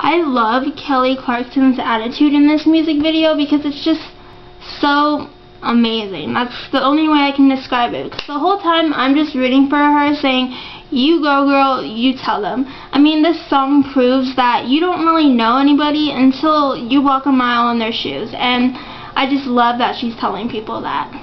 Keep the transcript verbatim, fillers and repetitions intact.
I love Kelly Clarkson's attitude in this music video because it's just so amazing. That's the only way I can describe it. Because the whole time I'm just rooting for her, saying, you go girl, you tell them. I mean, this song proves that you don't really know anybody until you walk a mile in their shoes. And I just love that she's telling people that.